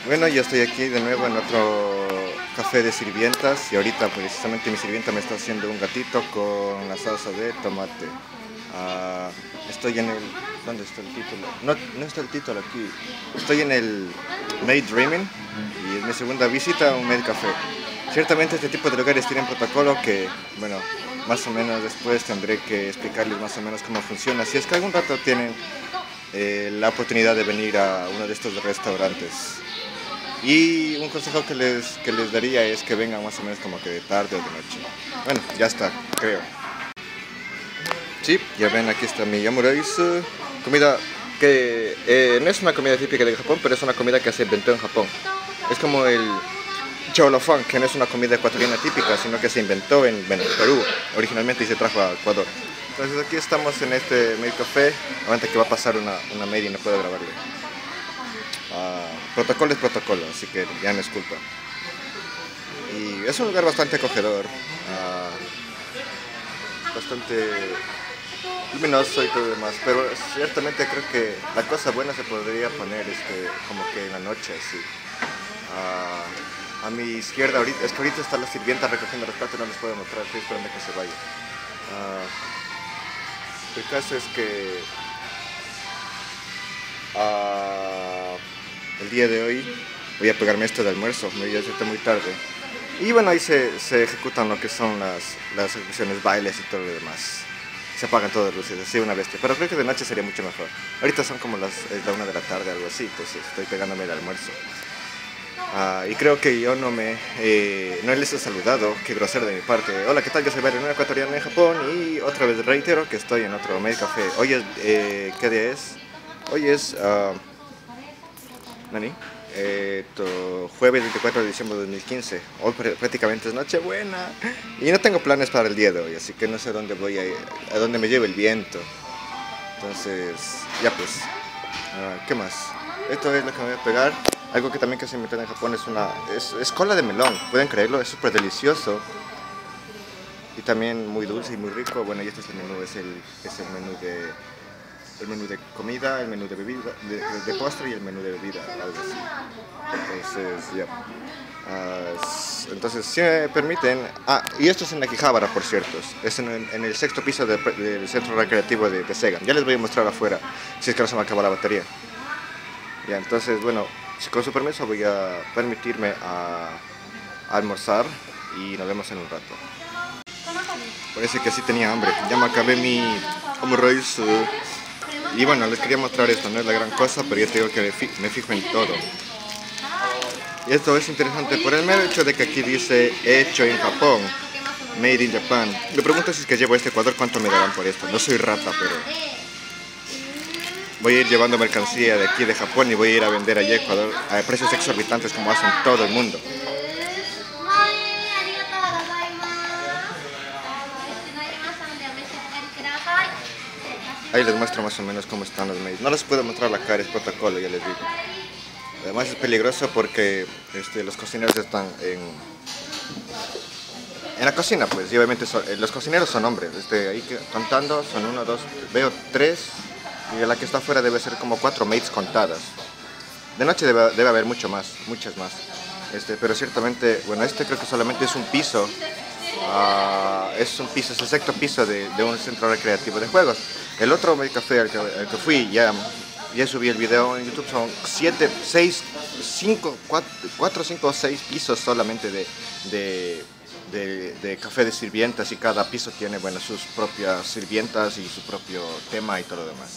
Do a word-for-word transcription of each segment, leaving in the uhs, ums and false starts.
Bueno, yo estoy aquí de nuevo en otro café de sirvientas y ahorita precisamente mi sirvienta me está haciendo un gatito con la salsa de tomate. Ah, estoy en el... ¿Dónde está el título? No, no está el título aquí. Estoy en el Made Dreaming y es mi segunda visita a un Made Café. Ciertamente este tipo de lugares tienen protocolo que, bueno, más o menos después tendré que explicarles más o menos cómo funciona. Si es que algún rato tienen eh, la oportunidad de venir a uno de estos restaurantes. Y un consejo que les, que les daría es que vengan más o menos como que de tarde o de noche. Bueno, ya está, creo. Sí, ya ven, aquí está mi omurice. Comida que eh, no es una comida típica de Japón, pero es una comida que se inventó en Japón. Es como el cholofán, que no es una comida ecuatoriana típica, sino que se inventó en, bueno, Perú originalmente y se trajo a Ecuador. Entonces aquí estamos en este Made Café. Aguanta que va a pasar una, una maid y no puedo grabarle. Uh, protocolo es protocolo, así que ya no es culpa. Y es un lugar bastante acogedor, uh, bastante luminoso y todo lo demás, pero ciertamente creo que la cosa buena se podría poner este, como que en la noche, así. Uh, a mi izquierda, ahorita, es que ahorita está la sirvienta recogiendo los platos, no les puedo mostrar, estoy esperando que se vaya. Uh, el caso es que uh, el día de hoy voy a pegarme esto de almuerzo, me voy a hacer muy tarde. Y bueno, ahí se, se ejecutan lo que son las, las ejecuciones, bailes y todo lo demás. Se apagan todas las luces, así una bestia. Pero creo que de noche sería mucho mejor. Ahorita son como las es la una de la tarde, algo así, entonces estoy pegándome el almuerzo. Uh, y creo que yo no me eh, no les he saludado, qué grosero de mi parte. Hola, ¿qué tal? Yo soy Byron, un ecuatoriano en Japón y otra vez reitero que estoy en otro Made Café. Hoy es, eh, ¿qué día es? Hoy es... Uh, ¿Nani? Eh, to, jueves veinticuatro de diciembre de dos mil quince. Hoy prácticamente es Nochebuena y no tengo planes para el día de hoy, así que no sé a dónde voy a ir, a dónde me lleve el viento. Entonces, ya pues, uh, ¿qué más? Esto es lo que me voy a pegar. Algo que también que se inventó en Japón es una es, es cola de melón, pueden creerlo, es súper delicioso y también muy dulce y muy rico. Bueno, y este es el menú, es el, es el menú de el menú de comida, el menú de bebida, de, de postre y el menú de bebida, algo así. Entonces, ya. Uh, entonces, si me permiten... Ah, y esto es en Akihabara, por cierto. Es en, en el sexto piso de, del centro recreativo de, de Sega. Ya les voy a mostrar afuera, si es que no se me acaba la batería. Ya, entonces, bueno, con su permiso voy a permitirme a, a almorzar y nos vemos en un rato. Parece que sí tenía hambre. Ya me acabé mi omurice. Y bueno, les quería mostrar esto, no es la gran cosa, pero yo te digo que me fijo en todo. Y esto es interesante por el mero hecho de que aquí dice hecho en Japón, made in Japan. Me pregunto si es que llevo a este Ecuador, ¿cuánto me darán por esto? No soy rata, pero voy a ir llevando mercancía de aquí de Japón y voy a ir a vender allá a Ecuador a precios exorbitantes como hacen todo el mundo. Ahí les muestro más o menos cómo están los maids. No les puedo mostrar la cara, es protocolo, ya les digo. Además es peligroso porque este, los cocineros están en, en la cocina, pues, y obviamente son, los cocineros son hombres. Este, ahí que, contando, son uno, dos, veo tres, y la que está afuera debe ser como cuatro maids contadas. De noche debe, debe haber mucho más, muchas más. Este, pero ciertamente, bueno, este creo que solamente es un piso. Uh, es un piso, es el sexto piso de, de un centro recreativo de juegos. El otro Made Café al que, al que fui, ya, ya subí el video en YouTube, son siete, seis, cinco, cuatro, cinco o seis pisos solamente de, de, de, de café de sirvientas y cada piso tiene, bueno, sus propias sirvientas y su propio tema y todo lo demás.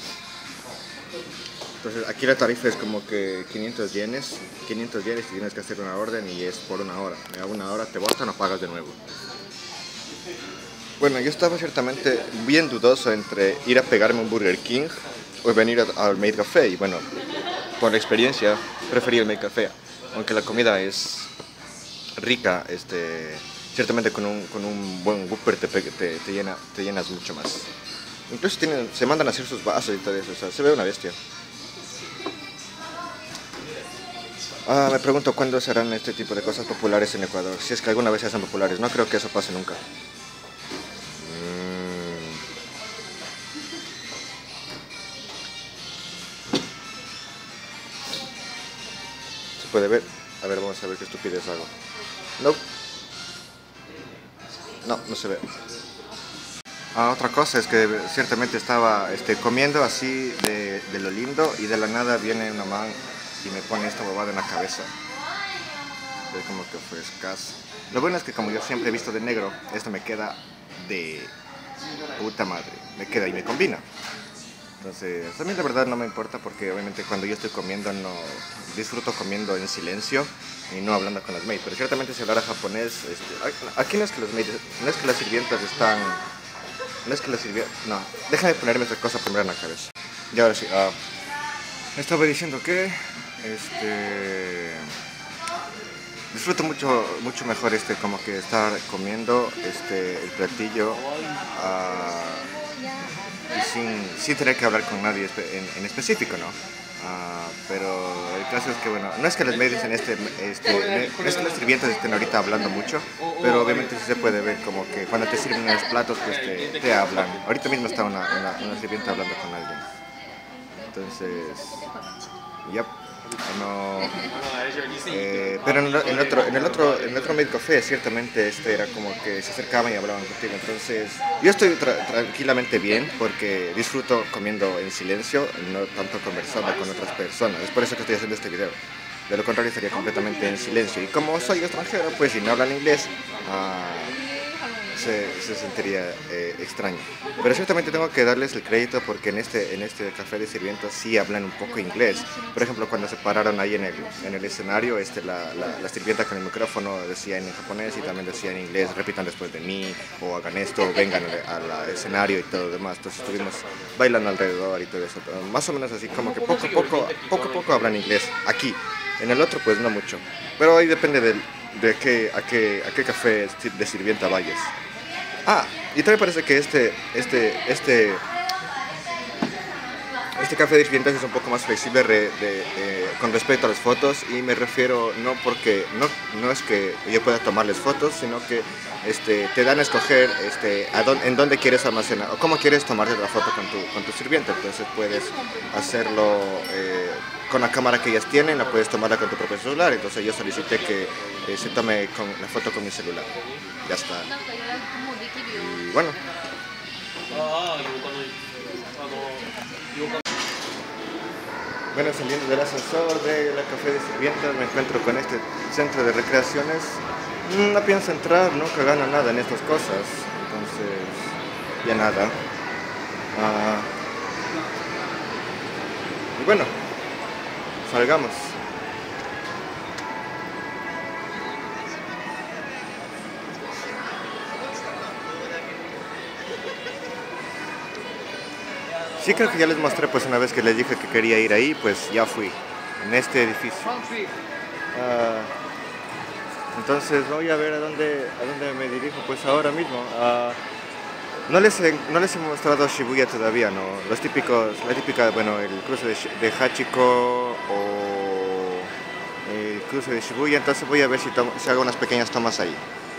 Entonces aquí la tarifa es como que quinientos yenes, quinientos yenes y tienes que hacer una orden y es por una hora. A una hora te botan o pagas de nuevo. Bueno, yo estaba ciertamente bien dudoso entre ir a pegarme un Burger King o venir al Made Café. Y bueno, por la experiencia preferí el Made Café. Aunque la comida es rica, este, ciertamente con un, con un buen Whopper te, te, te, llena, te llenas mucho más. Incluso tienen, se mandan a hacer sus vasos y todo eso, o sea, se ve una bestia. Ah, me pregunto cuándo serán este tipo de cosas populares en Ecuador, si es que alguna vez se hacen populares. No creo que eso pase nunca. puede ver. A ver, vamos a ver qué estupidez hago. No. No, no se ve. Ah, otra cosa es que ciertamente estaba este, comiendo así de, de lo lindo y de la nada viene una man y me pone esta bobada en la cabeza. Es como que fue escaso. Lo bueno es que como yo siempre he visto de negro, esto me queda de puta madre. Me queda y me combina. Entonces, a mí la verdad no me importa porque obviamente cuando yo estoy comiendo no disfruto comiendo en silencio y no hablando con las maids. Pero ciertamente si hablara japonés, este, aquí no es que las maids, no es que las sirvientas están, no es que las sirvientas, no, déjame ponerme esta cosa primero en la cabeza. Y ahora sí, uh, estaba diciendo que, este, disfruto mucho, mucho mejor este, como que estar comiendo este, el platillo. Uh, Y sin, sin tener que hablar con nadie en, en específico, ¿no? Uh, pero el caso es que, bueno, no es que las medias en este, este no es que las sirvientas estén ahorita hablando mucho, pero obviamente sí se puede ver como que cuando te sirven los platos, pues te, te hablan. Ahorita mismo está una, una, una sirvienta hablando con alguien. Entonces, yep. No, eh, pero en el, en, otro, en, el otro, en el otro maid café ciertamente este era como que se acercaban y hablaban contigo. Entonces yo estoy tra tranquilamente bien porque disfruto comiendo en silencio, no tanto conversando con otras personas. Es por eso que estoy haciendo este video. De lo contrario estaría completamente en silencio. Y como soy extranjero, pues si no hablan inglés, uh, se, se sentiría eh, extraño. Pero ciertamente tengo que darles el crédito porque en este, en este café de sirvientas sí hablan un poco inglés. Por ejemplo, cuando se pararon ahí en el, en el escenario, este, la, la, la sirvienta con el micrófono decía en japonés y también decía en inglés, repitan después de mí, o hagan esto, o vengan al escenario y todo lo demás. Entonces estuvimos bailando alrededor y todo eso. Pero más o menos así, como que poco a poco, poco a poco hablan inglés aquí. En el otro pues no mucho. Pero ahí depende de, de qué, a, qué, a qué café de sirvienta vayas. Ah, y también parece que este, este, este, este café de sirvientas es un poco más flexible re, de, eh, con respecto a las fotos, y me refiero no porque no, no es que yo pueda tomarles fotos, sino que este, te dan a escoger este, a dónde, en dónde quieres almacenar o cómo quieres tomarte la foto con tu, con tu sirvienta. Entonces puedes hacerlo eh, con la cámara que ellas tienen, la puedes tomarla con tu propio celular. Entonces yo solicité que eh, se tome con, la foto con mi celular. Ya está. Y bueno. Bueno, saliendo del ascensor de la café de sirvientas me encuentro con este centro de recreaciones. No pienso entrar, nunca gano nada en estas cosas. Entonces, ya nada. Uh, y bueno, salgamos. Sí, creo que ya les mostré pues una vez que les dije que quería ir ahí, pues ya fui, en este edificio. Uh, entonces voy a ver a dónde, a dónde me dirijo pues ahora mismo. Uh, no, les he, no les he mostrado Shibuya todavía, ¿no? Los típicos, la típica, bueno, el cruce de, de Hachiko o el cruce de Shibuya, entonces voy a ver si, tomo, si hago unas pequeñas tomas ahí.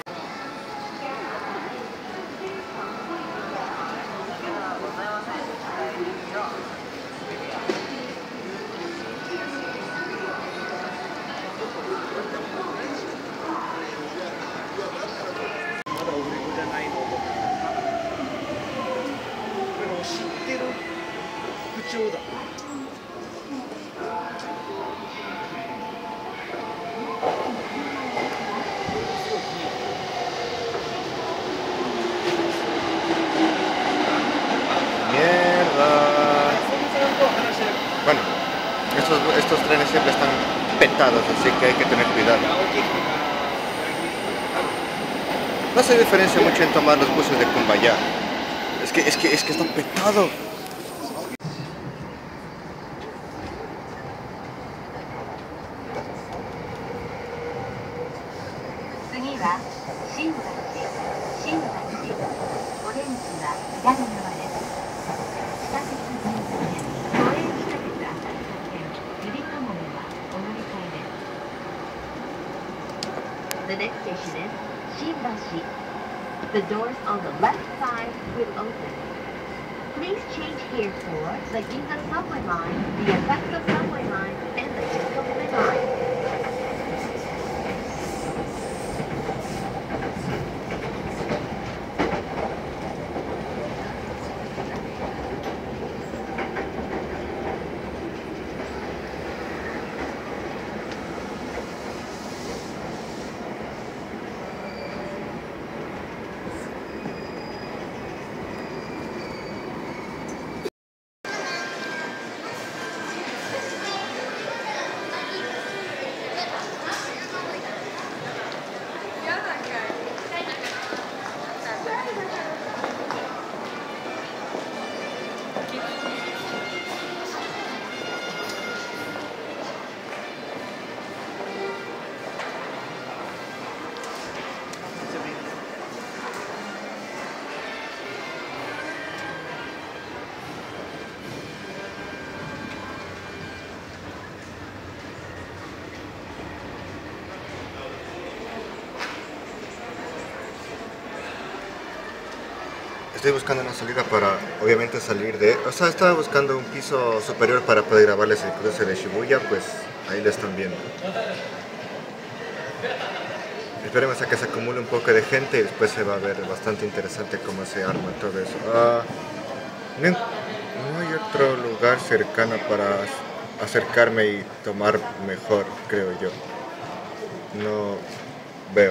Bueno, estos, estos trenes siempre están petados, así que hay que tener cuidado. No se diferencia mucho en tomar los buses de Kumbaya. Es que, es que, es que está petado. The next station is Shinbashi. The doors on the left side will open. Please change here for the Ginza subway line, the Osaka subway line, and the Shinkansen line. Estoy buscando una salida para, obviamente, salir de... O sea, estaba buscando un piso superior para poder grabarles el cruce de Shibuya, pues ahí lo están viendo. Esperemos a que se acumule un poco de gente y después se va a ver bastante interesante cómo se arma todo eso. Ah, no, no hay otro lugar cercano para acercarme y tomar mejor, creo yo. No veo.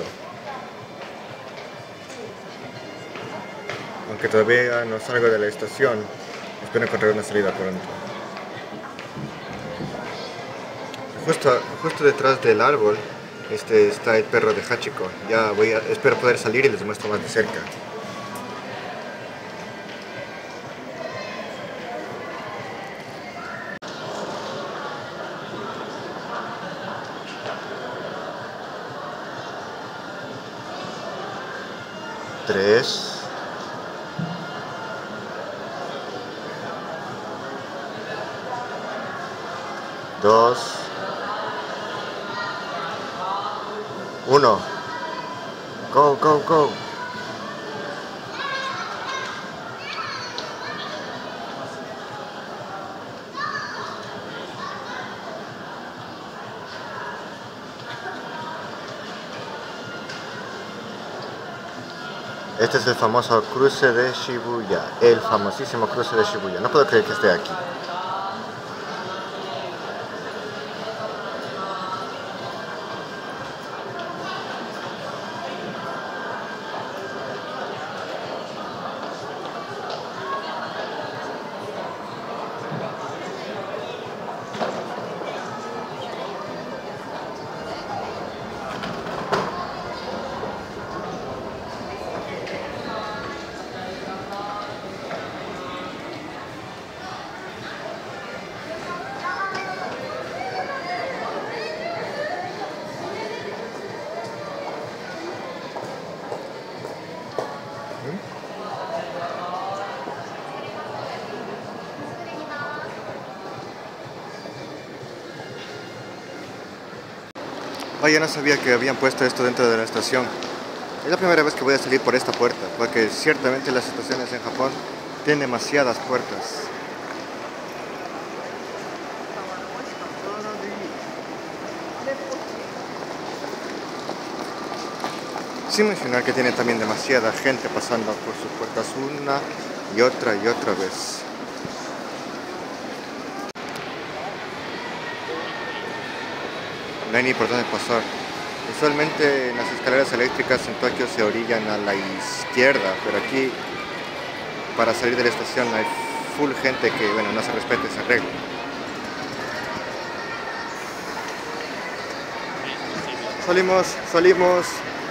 Aunque todavía no salgo de la estación, espero encontrar una salida pronto. Justo, justo detrás del árbol este, está el perro de Hachiko. Ya voy a, espero poder salir y les muestro más de cerca. Tres. Dos. Uno. Go, go, go. Este es el famoso cruce de Shibuya, el famosísimo cruce de Shibuya. No puedo creer que esté aquí. Vaya, no sabía que habían puesto esto dentro de la estación. Es la primera vez que voy a salir por esta puerta, porque ciertamente las estaciones en Japón tienen demasiadas puertas. Sin mencionar que tiene también demasiada gente pasando por sus puertas una y otra y otra vez. No hay ni por dónde pasar. Usualmente en las escaleras eléctricas en Tokio se orillan a la izquierda, pero aquí para salir de la estación hay full gente que, bueno, no se respeta esa regla. Salimos, salimos.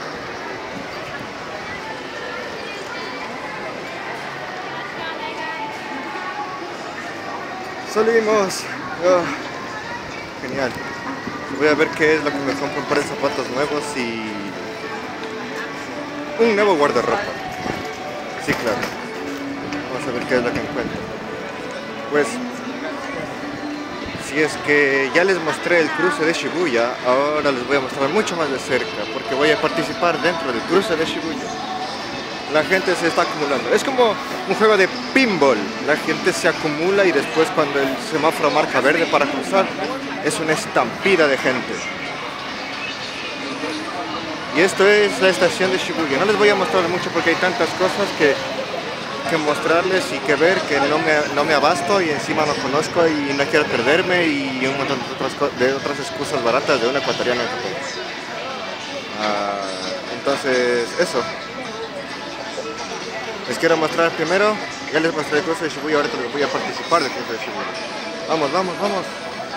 Salimos. Oh, genial. Voy a ver qué es lo que me compro, un par de zapatos nuevos y un nuevo guardarropa. Sí, claro. Vamos a ver qué es lo que encuentro. Pues, si es que ya les mostré el cruce de Shibuya, ahora les voy a mostrar mucho más de cerca, porque voy a participar dentro del cruce de Shibuya. La gente se está acumulando. Es como un juego de pinball. La gente se acumula y después cuando el semáforo marca verde para cruzar, es una estampida de gente. Y esto es la estación de Shibuya. No les voy a mostrar mucho porque hay tantas cosas que, que mostrarles y que ver que no me, no me abasto y encima no conozco y no quiero perderme y un montón de otras, de otras excusas baratas de un ecuatoriano en Japón. Uh, entonces, eso. Les quiero mostrar primero, ya les mostré el cruce de Shibuya, ahorita les voy a participar del cruce de Shibuya. Vamos, vamos, vamos.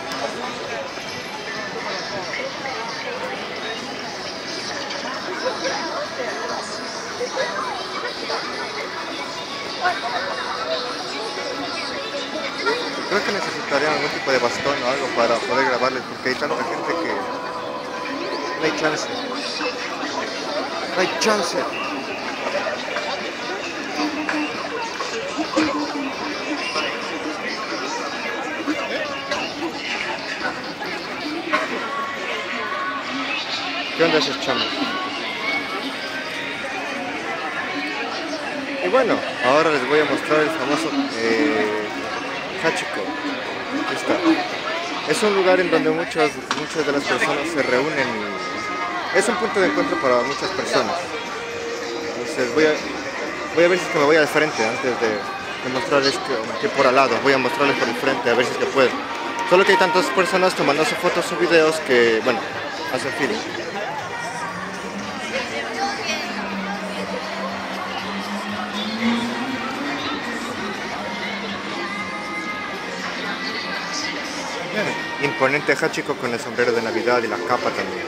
Creo que necesitaría algún tipo de bastón o algo para poder grabarles porque hay tanta gente que no hay chance. No hay chance. ¿Qué onda esos chamos? Y bueno, ahora les voy a mostrar el famoso eh, Hachiko. Aquí está. Es un lugar en donde muchas, muchas de las personas se reúnen y es un punto de encuentro para muchas personas. Entonces voy a, voy a ver si es que me voy al frente antes de, de mostrarles que, que por al lado. Voy a mostrarles por el frente a ver si es que puedo. Solo que hay tantas personas tomándose fotos o videos que, bueno, hacen fila. Imponente Hachiko con el sombrero de Navidad y la capa también.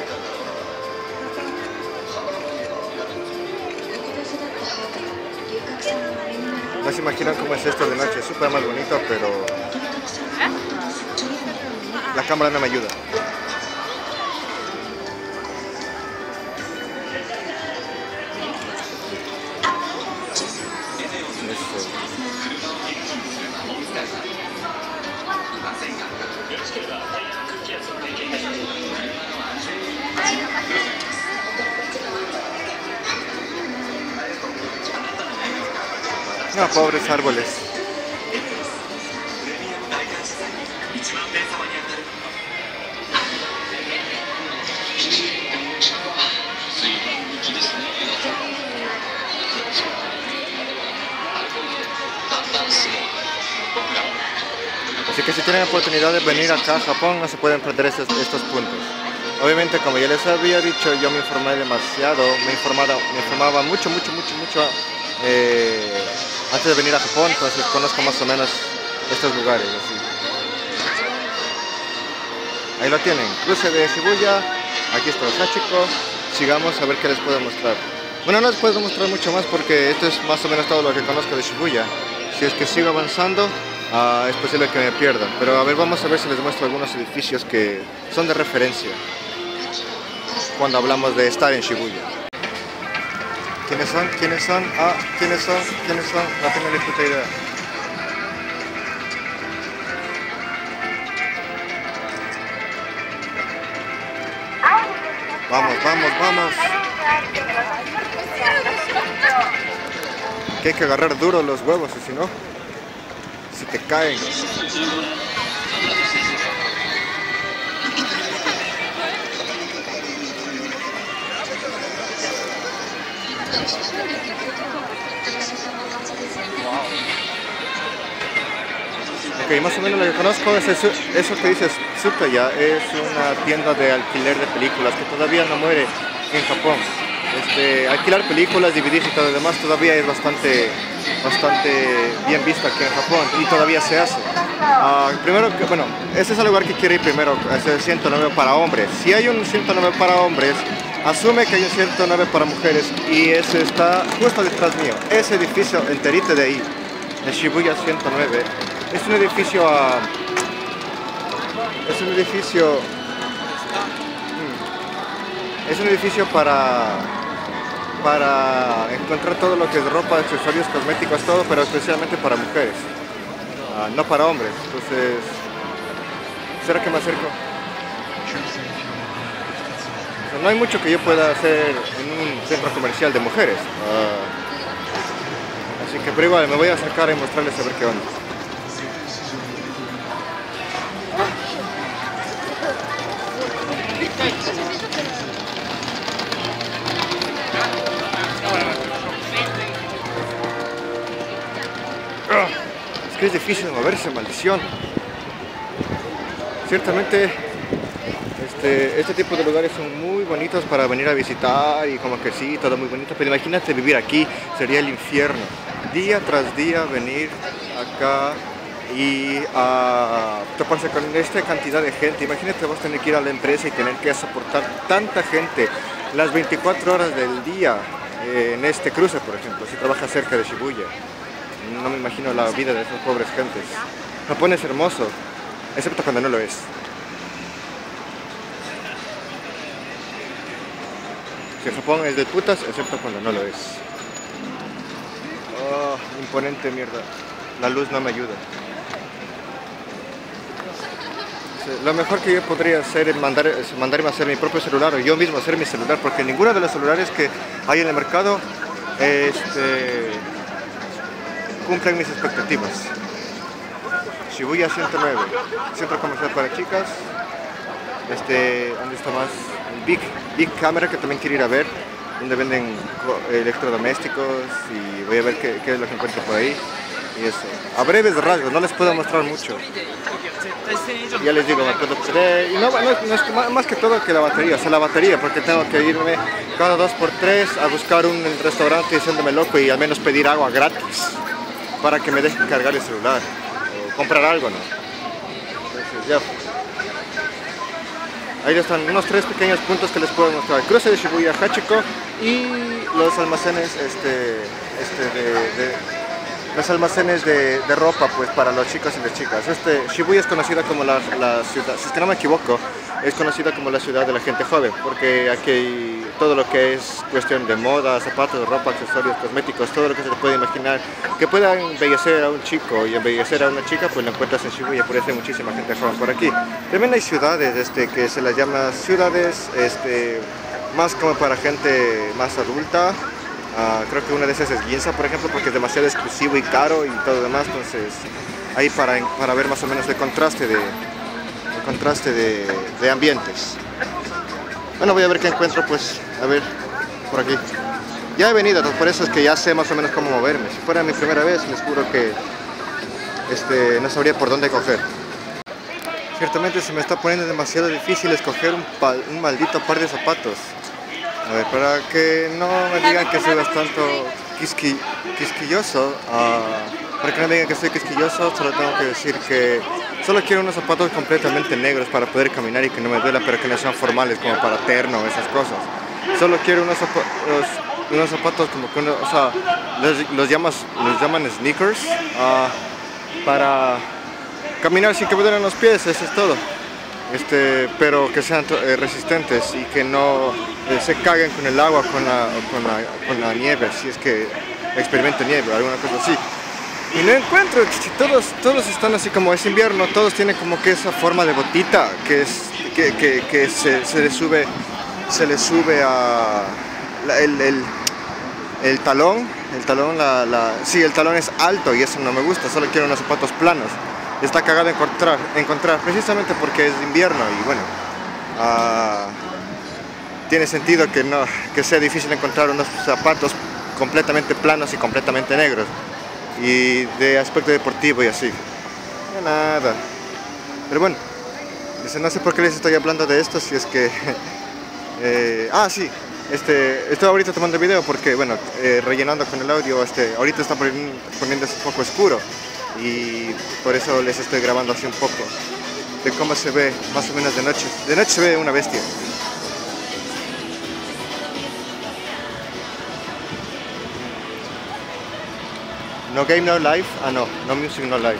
No se imaginan cómo es esto de noche, es súper más bonito, pero la cámara no me ayuda. Eso. No, pobres árboles. Así que si tienen la oportunidad de venir acá a Japón, no se pueden perder estos, estos puntos. Obviamente, como ya les había dicho, yo me informé demasiado, me informaba, me informaba mucho, mucho, mucho, mucho eh, antes de venir a Japón, entonces conozco más o menos estos lugares. Así. Ahí lo tienen, cruce de Shibuya, aquí está el Hachiko, sigamos a ver qué les puedo mostrar. Bueno, no les puedo mostrar mucho más porque esto es más o menos todo lo que conozco de Shibuya. Si es que sigo avanzando, uh, es posible que me pierdan. Pero a ver, vamos a ver si les muestro algunos edificios que son de referencia cuando hablamos de estar en Shibuya. ¿Quiénes son? ¿Quiénes son? Ah, ¿quiénes son? ¿Quiénes son? No tengo ni puta idea. Vamos, vamos, vamos. Que hay que agarrar duro los huevos, y si no, si te caen. Ok, más o menos lo que conozco es eso, eso que dices Tsutaya, es una tienda de alquiler de películas que todavía no muere en Japón. Este, alquilar películas, D V Ds y todo lo demás todavía es bastante, bastante bien visto aquí en Japón y todavía se hace. Uh, primero, que, bueno, ese es el lugar que quiero ir primero, es el ciento nueve para hombres. Si hay un ciento nueve para hombres, asume que hay un ciento nueve para mujeres y ese está justo detrás mío. Ese edificio enterito de ahí, de Shibuya ciento nueve, es un edificio, uh, es un edificio, hmm, es un edificio para, para encontrar todo lo que es ropa, accesorios, cosméticos, todo, pero especialmente para mujeres, uh, no para hombres. Entonces, ¿será que me acerco? O sea, no hay mucho que yo pueda hacer en un centro comercial de mujeres, uh, así que pero igual me voy a acercar y mostrarles a ver qué onda. Es que es difícil moverse, maldición. Ciertamente este, este tipo de lugares son muy bonitos para venir a visitar y como que sí, todo muy bonito, pero imagínate vivir aquí, sería el infierno. Día tras día venir acá y a toparse con esta cantidad de gente. Imagínate vos tener que ir a la empresa y tener que soportar tanta gente las veinticuatro horas del día eh, en este cruce, por ejemplo, si trabajas cerca de Shibuya. No me imagino la vida de esas pobres gentes. Japón es hermoso, excepto cuando no lo es. Si Japón es de putas, excepto cuando no lo es. Oh, imponente mierda. La luz no me ayuda. Lo mejor que yo podría hacer es, mandar, es mandarme a hacer mi propio celular o yo mismo hacer mi celular, porque ninguno de los celulares que hay en el mercado este, cumplen mis expectativas. Shibuya ciento nueve, centro comercial para chicas. Este, ¿dónde está más? Big, Big Camera, que también quiero ir a ver, donde venden electrodomésticos, y voy a ver qué, qué es lo que encuentro por ahí. Y eso, a breves rasgos, no les puedo mostrar mucho. Ya les digo, me puedo perder. Y no, no, no es más, más que todo que la batería, o sea, la batería, porque tengo que irme cada dos por tres a buscar un restaurante diciéndome loco y al menos pedir agua gratis para que me dejen cargar el celular o comprar algo, ¿no? Entonces, ya. Ahí están unos tres pequeños puntos que les puedo mostrar: cruce de Shibuya, Hachiko, y los almacenes este, este de, de, los almacenes de, de ropa, pues, para los chicos y las chicas. Este, Shibuya es conocida como la, la ciudad, si es que no me equivoco, es conocida como la ciudad de la gente joven, porque aquí hay todo lo que es cuestión de moda, zapatos, ropa, accesorios, cosméticos, todo lo que se te puede imaginar que pueda embellecer a un chico y embellecer a una chica, pues lo encuentras en Shibuya. Por eso hay muchísima gente joven por aquí. También hay ciudades este, que se las llama ciudades este, más como para gente más adulta. Uh, creo que una de esas es Ginza, por ejemplo, porque es demasiado exclusivo y caro y todo lo demás. Entonces ahí para, para ver más o menos el contraste de, el contraste de, de ambientes. Bueno, voy a ver qué encuentro, pues, a ver, por aquí. Ya he venido, entonces por eso es que ya sé más o menos cómo moverme. Si fuera mi primera vez, les juro que este, no sabría por dónde coger. Ciertamente se me está poniendo demasiado difícil escoger un, pal, un maldito par de zapatos. A ver, para que no me digan que soy bastante quisqui, quisquilloso, uh, para que no me digan que soy quisquilloso, solo tengo que decir que solo quiero unos zapatos completamente negros para poder caminar y que no me duela, pero que no sean formales como para terno o esas cosas. Solo quiero unos zapatos, unos zapatos como que uno, o sea, los, los, llamas, los llaman sneakers, uh, para caminar sin que me duelen los pies, eso es todo. Este, pero que sean eh, resistentes y que no eh, se caguen con el agua, con la, con, la, con la nieve, si es que experimento nieve o alguna cosa así. Y no encuentro, todos, todos están así como es invierno, todos tienen como que esa forma de botita que, es, que, que, que se, se le sube, se le sube a la, el, el, el talón, el talón, la, la, sí, el talón es alto y eso no me gusta, solo quiero unos zapatos planos. Está cagado encontrar, encontrar precisamente porque es invierno y bueno, uh, tiene sentido que, no, que sea difícil encontrar unos zapatos completamente planos y completamente negros y de aspecto deportivo y así. No, nada. Pero bueno, no sé por qué les estoy hablando de esto, si es que... eh, ah, sí, este, estoy ahorita tomando video porque, bueno, eh, rellenando con el audio, este, ahorita está poniéndose un poco oscuro. Y por eso les estoy grabando así un poco de cómo se ve más o menos de noche. De noche se ve una bestia. No game, no life. Ah, no, no music, no life.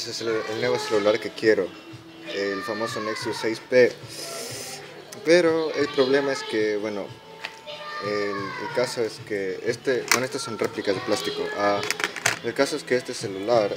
es el, el nuevo celular que quiero, el famoso Nexus seis P. Pero el problema es que, bueno, el, el caso es que este, bueno, estas son réplicas de plástico. Uh, el caso es que este celular,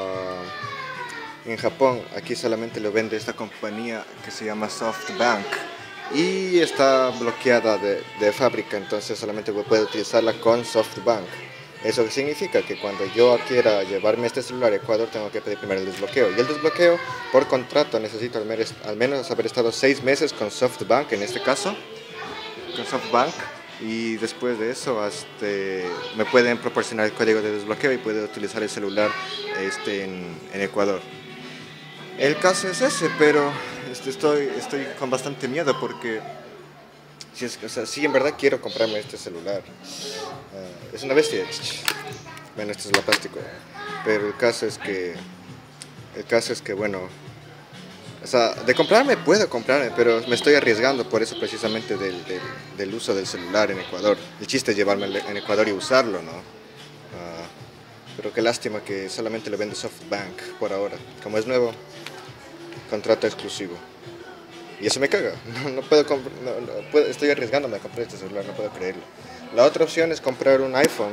uh, en Japón, aquí solamente lo vende esta compañía que se llama SoftBank. Y está bloqueada de, de fábrica, entonces solamente puedo utilizarla con SoftBank. Eso significa que cuando yo quiera llevarme este celular a Ecuador tengo que pedir primero el desbloqueo. Y el desbloqueo, por contrato, necesito al menos, al menos haber estado seis meses con SoftBank, en este caso, con SoftBank. Y después de eso este, me pueden proporcionar el código de desbloqueo y puedo utilizar el celular este, en, en Ecuador. El caso es ese, pero este, estoy, estoy con bastante miedo porque si, es, o sea, si en verdad quiero comprarme este celular. Uh, es una bestia. Bueno, esto es la plástico. Pero el caso es que, el caso es que bueno, o sea, de comprarme puedo comprarme, pero me estoy arriesgando por eso precisamente del, del, del uso del celular en Ecuador. El chiste es llevarme en Ecuador y usarlo, ¿no? Uh, pero qué lástima que solamente lo vende SoftBank por ahora. Como es nuevo, contrato exclusivo. Y eso me caga. No, no puedo, no, no puedo estoy arriesgándome a comprar este celular, no puedo creerlo. La otra opción es comprar un iPhone.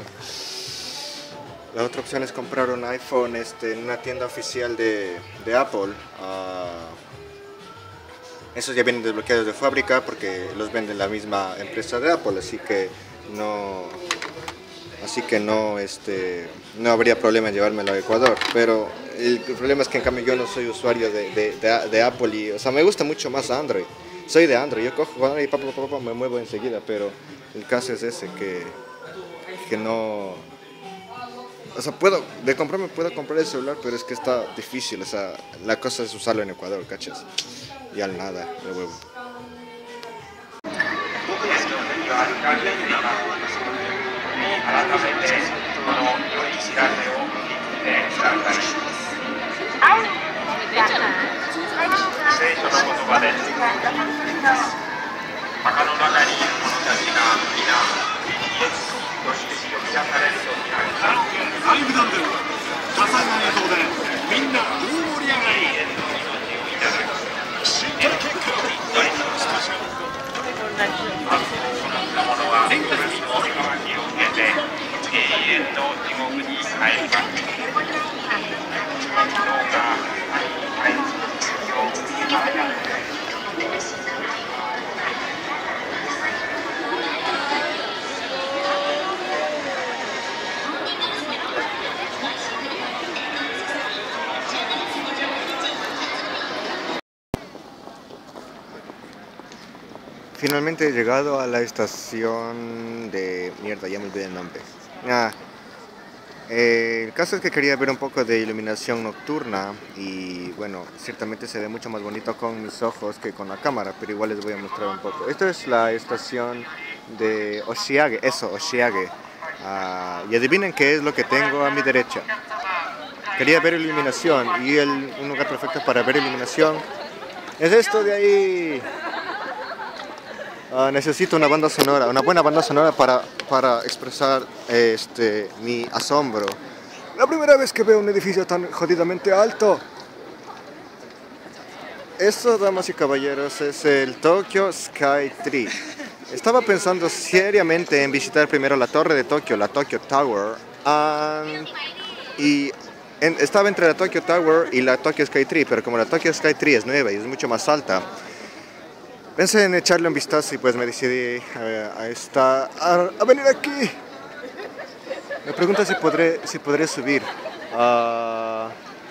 La otra opción es comprar un iPhone este, en una tienda oficial de, de Apple. Uh, esos ya vienen desbloqueados de fábrica porque los vende la misma empresa de Apple, así que no, así que no, este, no habría problema en llevármelo a Ecuador. Pero el problema es que en cambio yo no soy usuario de, de, de, de Apple y, o sea, me gusta mucho más Android. Soy de Android, yo cojo Android y pa, pa, pa, pa, me muevo enseguida, pero el caso es ese, que, que no... O sea, puedo, de comprarme puedo comprar el celular, pero es que está difícil, o sea, la cosa es usarlo en Ecuador, ¿cachas? Y al nada, de huevo. 'Finalmente he llegado a la estación de... mierda, ya me olvidé el nombre. Ah, eh, el caso es que quería ver un poco de iluminación nocturna y bueno, ciertamente se ve mucho más bonito con mis ojos que con la cámara, pero igual les voy a mostrar un poco. Esto es la estación de Oshiage, eso, Oshiage. Ah, y adivinen qué es lo que tengo a mi derecha. Quería ver iluminación y el, un lugar perfecto para ver iluminación es esto de ahí. Uh, necesito una banda sonora, una buena banda sonora para, para expresar este, mi asombro. La primera vez que veo un edificio tan jodidamente alto. Esto, damas y caballeros, es el Tokyo Sky Tree. Estaba pensando seriamente en visitar primero la torre de Tokio, la Tokyo Tower, um, y en, estaba entre la Tokyo Tower y la Tokyo Sky Tree, pero como la Tokyo Sky Tree es nueva y es mucho más alta, pensé en echarle un vistazo y pues me decidí a, a, esta, a, a venir aquí. Me pregunto si podré, si podré subir uh,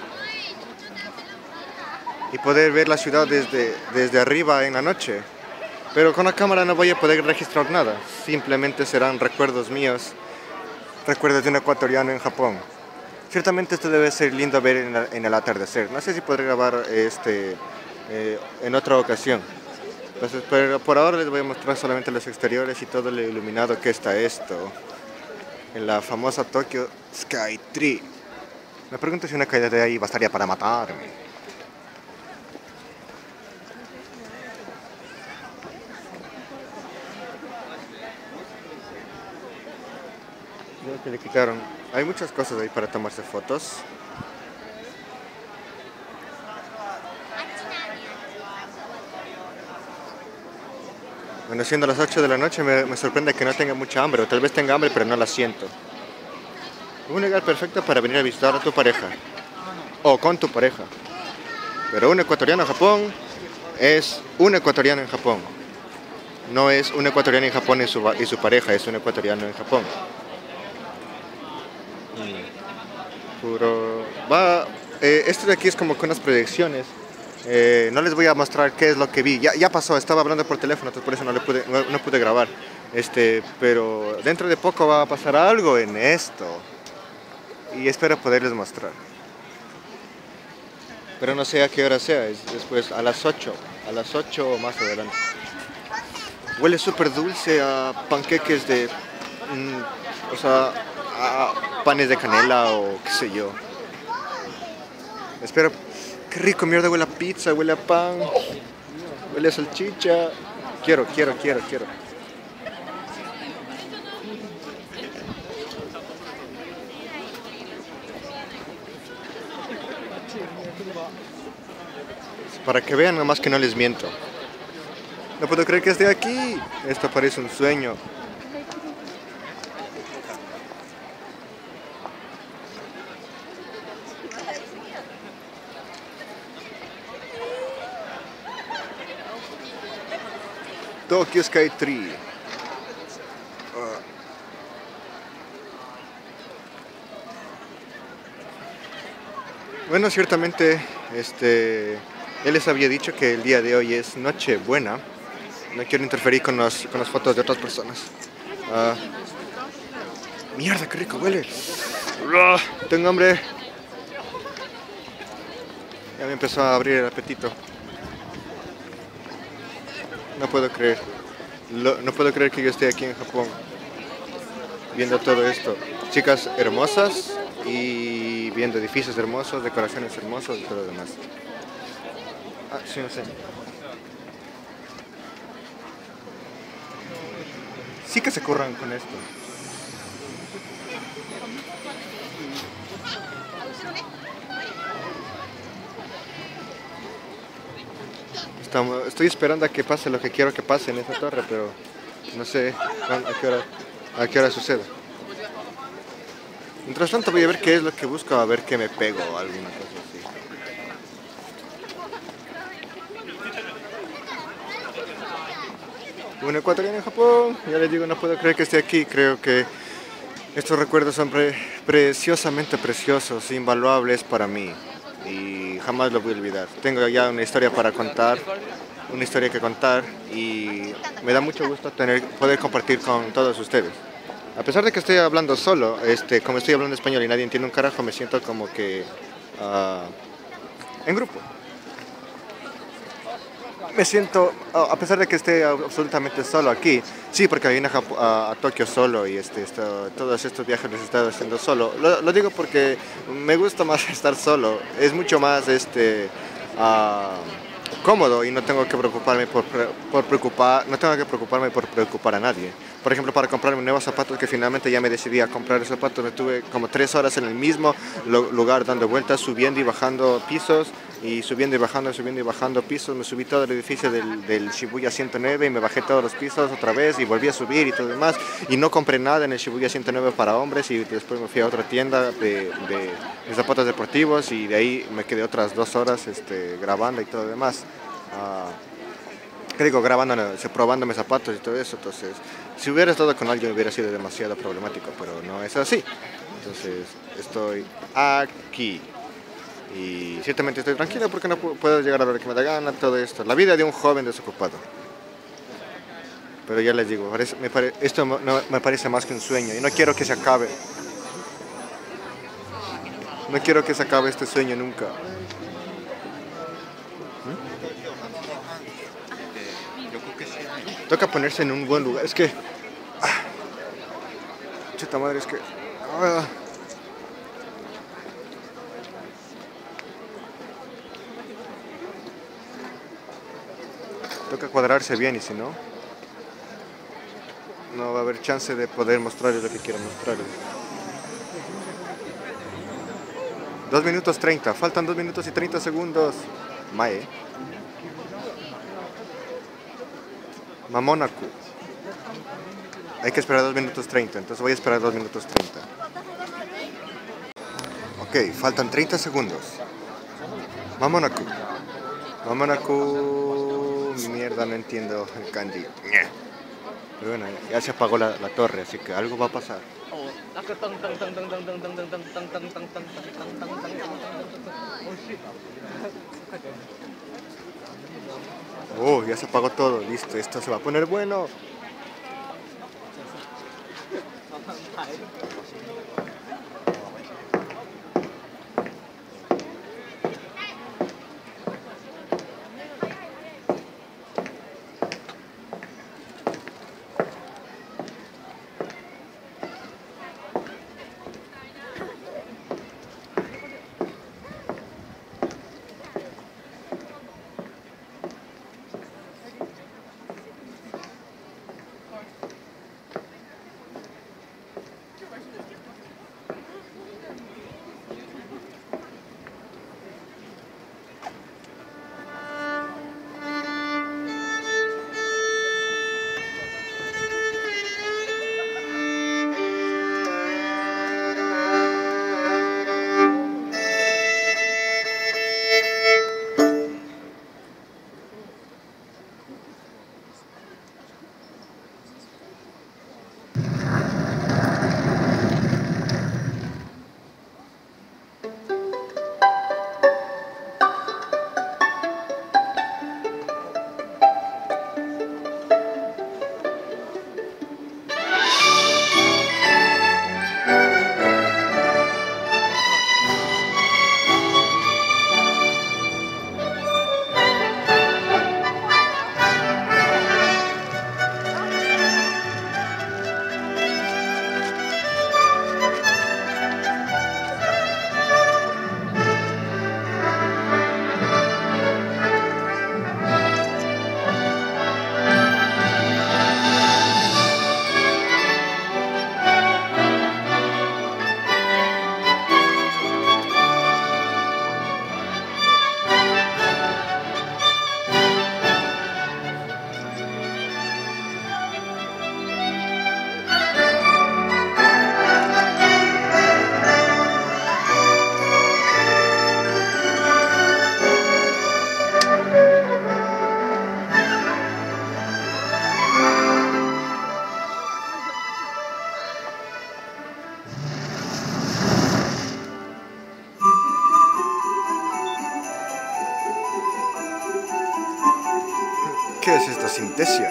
y poder ver la ciudad desde, desde arriba en la noche. Pero con la cámara no voy a poder registrar nada. Simplemente serán recuerdos míos, recuerdos de un ecuatoriano en Japón. Ciertamente esto debe ser lindo ver en, la, en el atardecer. No sé si podré grabar este, eh, en otra ocasión. Entonces, pero por ahora les voy a mostrar solamente los exteriores y todo lo iluminado que está esto en la famosa Tokyo Sky Tree. Me pregunto si una caída de ahí bastaría para matarme. Creo que le quitaron. Hay muchas cosas ahí para tomarse fotos. Bueno, siendo las ocho de la noche me, me sorprende que no tenga mucha hambre, o tal vez tenga hambre pero no la siento. Un lugar perfecto para venir a visitar a tu pareja, o con tu pareja. Pero un ecuatoriano en Japón es un ecuatoriano en Japón. No es un ecuatoriano en Japón y su, y su pareja, es un ecuatoriano en Japón. Mm. Puro... Va, eh, esto de aquí es como que unas proyecciones. Eh, no les voy a mostrar qué es lo que vi. Ya, ya pasó, estaba hablando por teléfono, entonces por eso no, le pude, no, no pude grabar. Este, pero dentro de poco va a pasar algo en esto. Y espero poderles mostrar. Pero no sé a qué hora sea, es después a las ocho. A las ocho o más adelante. Huele súper dulce a panqueques de... Mmm, o sea, a panes de canela o qué sé yo. Espero... Qué rico, mierda, huele a pizza, huele a pan, huele a salchicha. Quiero, quiero, quiero, quiero. Para que vean nomás que no les miento. No puedo creer que esté aquí. Esto parece un sueño. Tokyo Sky Tree. Uh. Bueno, ciertamente, este, ya les había dicho que el día de hoy es Nochebuena. No quiero interferir con, los, con las fotos de otras personas. Uh. Mierda, qué rico huele. Uh, tengo hambre. Ya me empezó a abrir el apetito. No puedo creer. Lo, no puedo creer que yo esté aquí en Japón viendo todo esto. Chicas hermosas y viendo edificios hermosos, decoraciones hermosas y todo lo demás. Ah, sí, no sé. Sí que se curran con esto. Estamos, estoy esperando a que pase lo que quiero que pase en esta torre, pero no sé a qué hora, a qué hora sucede. Mientras tanto voy a ver qué es lo que busco, a ver qué me pego o alguna cosa así. Un ecuatoriano en Japón, ya les digo, no puedo creer que esté aquí. Creo que estos recuerdos son pre preciosamente preciosos, invaluables para mí. Y jamás lo voy a olvidar. Tengo ya una historia para contar, una historia que contar y me da mucho gusto tener, poder compartir con todos ustedes. A pesar de que estoy hablando solo, este, como estoy hablando español y nadie entiende un carajo, me siento como que uh, en grupo. Me siento, a pesar de que esté absolutamente solo aquí, sí, porque vine a, a, a Tokio solo y este, esto, todos estos viajes los he estado haciendo solo. Lo, lo digo porque me gusta más estar solo, es mucho más este, uh, cómodo y no tengo que preocuparme por, por preocupar, no tengo que preocuparme por preocupar a nadie. Por ejemplo, para comprarme nuevos zapatos, que finalmente ya me decidí a comprar los zapatos, me tuve como tres horas en el mismo lugar dando vueltas, subiendo y bajando pisos, y subiendo y bajando, subiendo y bajando pisos. Me subí todo el edificio del, del Shibuya ciento nueve y me bajé todos los pisos otra vez y volví a subir y todo lo demás. Y no compré nada en el Shibuya ciento nueve para hombres y después me fui a otra tienda de, de, de zapatos deportivos y de ahí me quedé otras dos horas este, grabando y todo lo demás. Uh, ¿Qué digo? Grabando, probándome zapatos y todo eso. Entonces, si hubiera estado con alguien hubiera sido demasiado problemático, pero no es así. Entonces, estoy aquí. Y ciertamente estoy tranquilo porque no puedo llegar a la hora que me da gana, todo esto. La vida de un joven desocupado. Pero ya les digo, parece, me pare, esto no, me parece más que un sueño y no quiero que se acabe. No quiero que se acabe este sueño nunca. Toca ponerse en un buen lugar. Es que... Ah, chuta madre, es que... Ah, toca cuadrarse bien y si no... No va a haber chance de poder mostrarles lo que quiero mostrarles. dos minutos treinta. Faltan dos minutos y treinta segundos. Mae. Mamonaku. Hay que esperar dos minutos treinta, entonces voy a esperar dos minutos treinta. Ok, faltan treinta segundos. Mamonaku. Mamonaku. Mierda, no entiendo el kanji. Pero bueno, ya se apagó la, la torre, así que algo va a pasar. Oh, ya se apagó todo, listo, esto se va a poner bueno. ¿Qué es esta sintesia?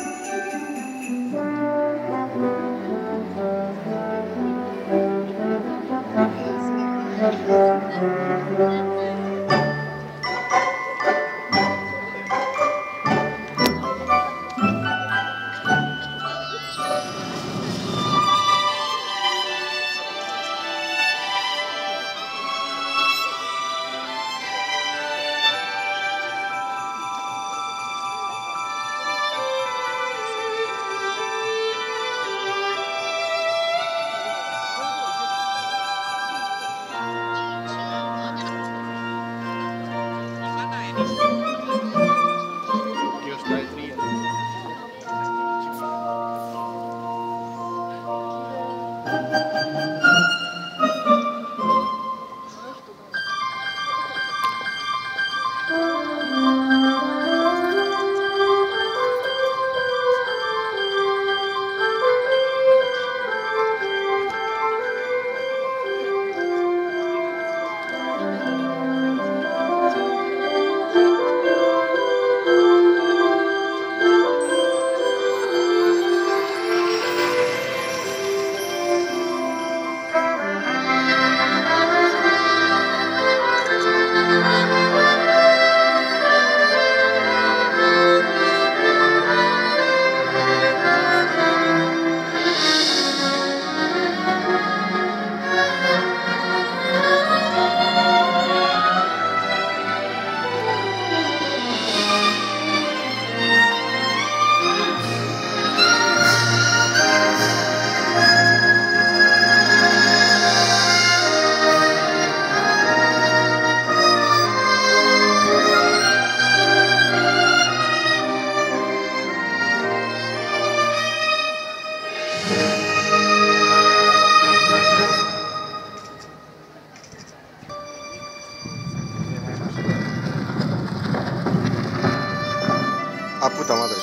puta madre.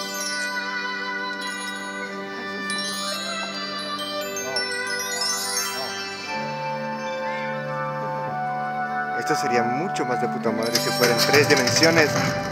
Esto sería mucho más de puta madre si fuera en tres dimensiones.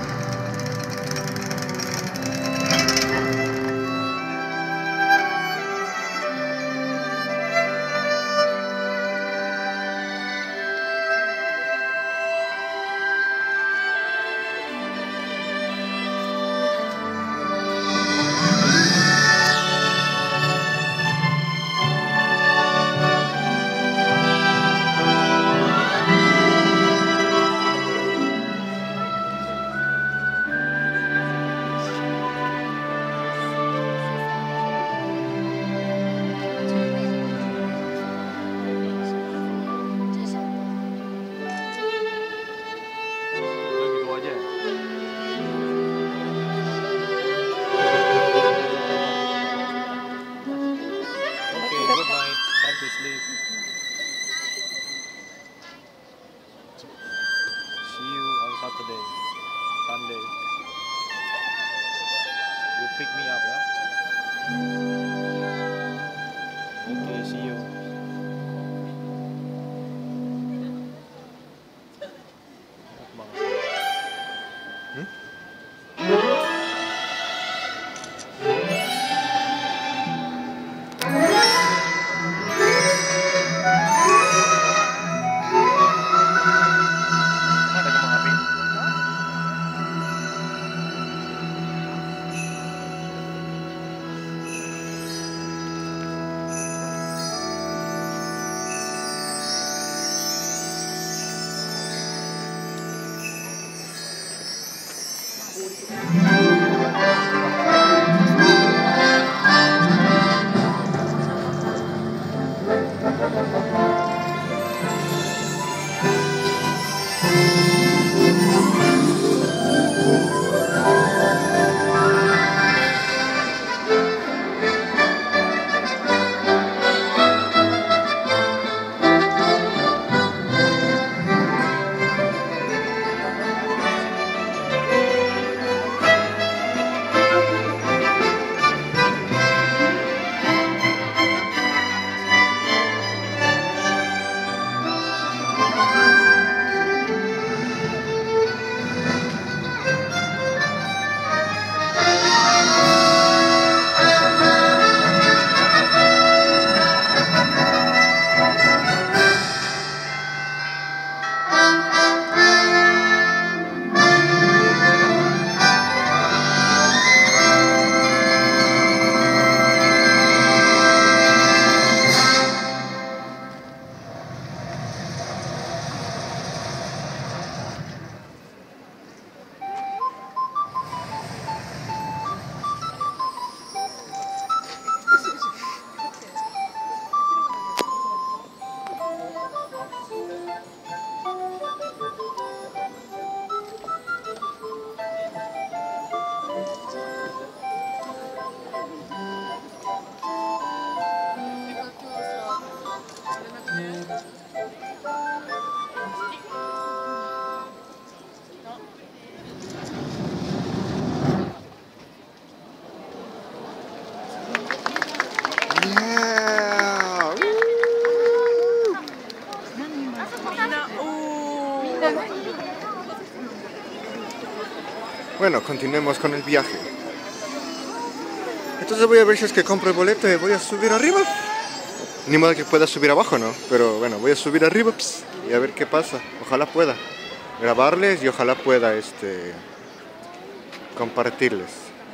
Bueno, continuemos con el viaje. Entonces voy a ver si es que compro el boleto y voy a subir arriba. Ni modo que pueda subir abajo, ¿no? Pero bueno, voy a subir arriba pss, y a ver qué pasa. Ojalá pueda grabarles y ojalá pueda este compartirles.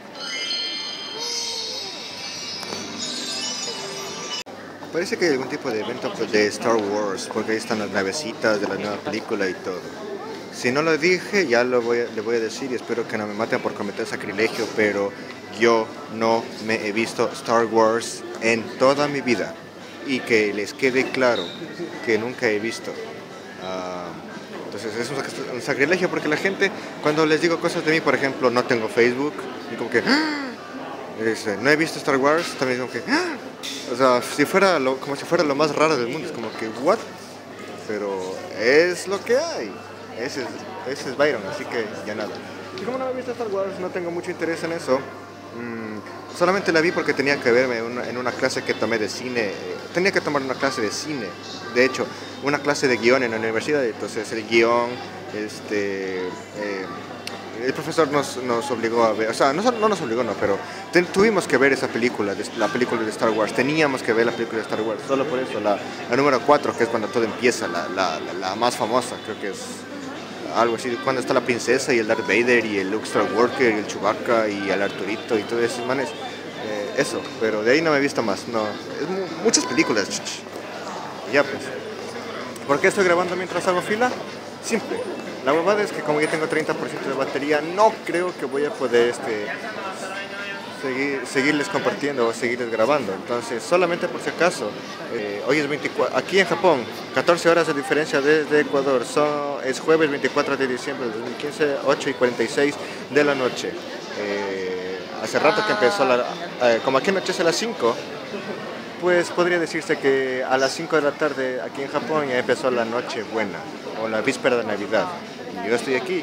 Parece que hay algún tipo de evento de Star Wars, porque ahí están las navecitas de la nueva película y todo. Si no lo dije, ya lo voy a, le voy a decir y espero que no me maten por cometer sacrilegio, pero yo no me he visto Star Wars en toda mi vida. Y que les quede claro que nunca he visto. Uh, entonces es un sacrilegio porque la gente, cuando les digo cosas de mí, por ejemplo, no tengo Facebook, y como que... Dice, no he visto Star Wars, también como que... O sea, si fuera lo, como si fuera lo más raro del mundo, es como que, ¿what? Pero es lo que hay. Ese es, ese es Byron, así que ya nada. Y como no he visto Star Wars, no tengo mucho interés en eso. Mm, solamente la vi porque tenía que verme una, en una clase que tomé de cine. Tenía que tomar una clase de cine. De hecho, una clase de guión en la universidad. Entonces el guión, este... Eh, el profesor nos, nos obligó a ver, o sea, no, no nos obligó, no, pero ten, tuvimos que ver esa película, de, la película de Star Wars, teníamos que ver la película de Star Wars, solo por eso, la, la número cuatro, que es cuando todo empieza, la, la, la, la más famosa, creo que es algo así, cuando está la princesa y el Darth Vader y el Luke Skywalker y el Chewbacca y el Arturito y todos esos manes, eh, eso, pero de ahí no me he visto más, no, es mu muchas películas, ya pues. ¿Por qué estoy grabando mientras hago fila? Simple. La verdad es que como ya tengo treinta por ciento de batería, no creo que voy a poder este, seguir, seguirles compartiendo o seguirles grabando. Entonces, solamente por si acaso, eh, hoy es veinticuatro, aquí en Japón, catorce horas de diferencia desde Ecuador. Son, es jueves veinticuatro de diciembre del dos mil quince, ocho y cuarenta y seis de la noche. Eh, hace rato que empezó, la, eh, como aquí anochece a las cinco, pues podría decirse que a las cinco de la tarde aquí en Japón ya empezó la noche buena, o la víspera de Navidad. Y yo estoy aquí.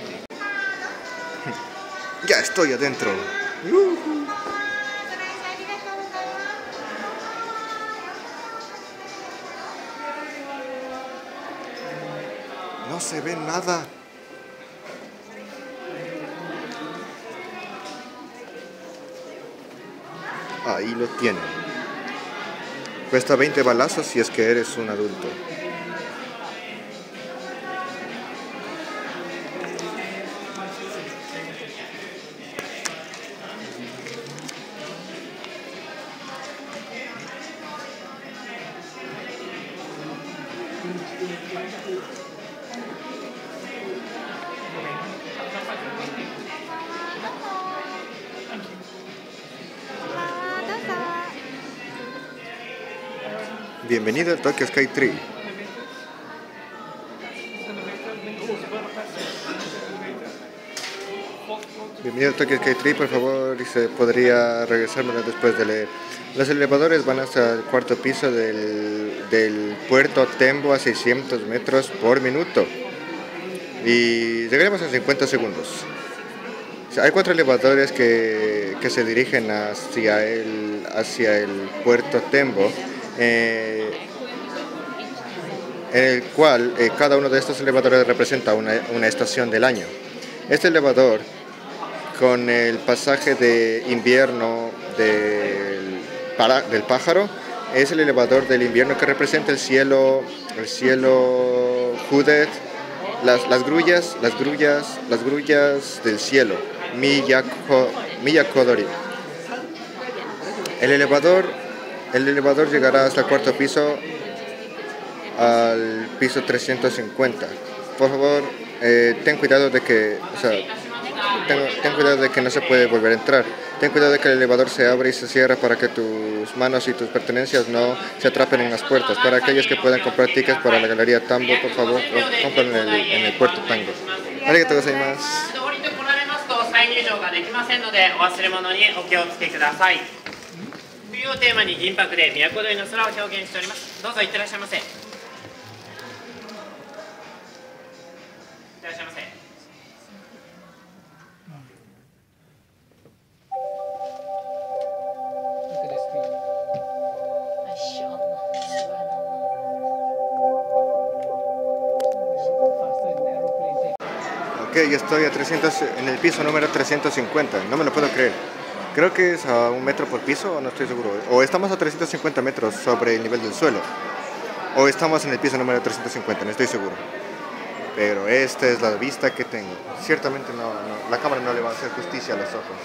Ya estoy adentro. Uh-huh. No se ve nada. Ahí lo tienen. Cuesta veinte balazos si es que eres un adulto. Bienvenido a Tokyo Sky Tree. Bienvenido a Tokyo Sky Tree, por favor, y se podría regresármelo después de leer. Los elevadores van hasta el cuarto piso del, del puerto Tembo a seiscientos metros por minuto. Y llegaremos en cincuenta segundos. O sea, hay cuatro elevadores que, que se dirigen hacia el, hacia el puerto Tembo. Eh, en el cual eh, cada uno de estos elevadores representa una, una estación del año. Este elevador, con el pasaje de invierno del, para, del pájaro, es el elevador del invierno que representa el cielo, el cielo hooded, las, las grullas, las grullas, las grullas del cielo, Miyako, Miyakodori. El elevador, el elevador llegará hasta el cuarto piso, al piso trescientos cincuenta. Por favor, eh, ten cuidado de que, o sea, ten, ten cuidado de que no se puede volver a entrar. Ten cuidado de que el elevador se abre y se cierra para que tus manos y tus pertenencias no se atrapen en las puertas. Para aquellos que puedan comprar tickets para la galería Tambo, por favor, compren en el, en el puerto Tango. Arigatou gozaimasu. 冬をテーマに銀箔で都鳥の空を表現しております。どうぞいってらっしゃいませ。いってらっしゃいませ。Ok, ya estoy a trescientos, en el piso número trescientos cincuenta, no me lo puedo creer. Creo que es a un metro por piso, no estoy seguro. O estamos a trescientos cincuenta metros sobre el nivel del suelo. O estamos en el piso número trescientos cincuenta, no estoy seguro. Pero esta es la vista que tengo. Ciertamente no, no, la cámara no le va a hacer justicia a los ojos.